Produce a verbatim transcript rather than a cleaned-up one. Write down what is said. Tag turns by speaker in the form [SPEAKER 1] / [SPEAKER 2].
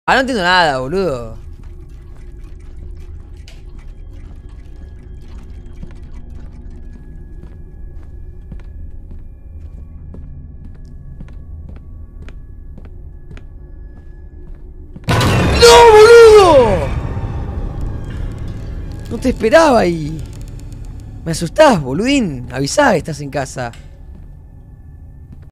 [SPEAKER 1] Ah, no entiendo nada, boludo. ¡No, boludo! No te esperaba ahí. Me asustás, boludín. Avisá que estás en casa.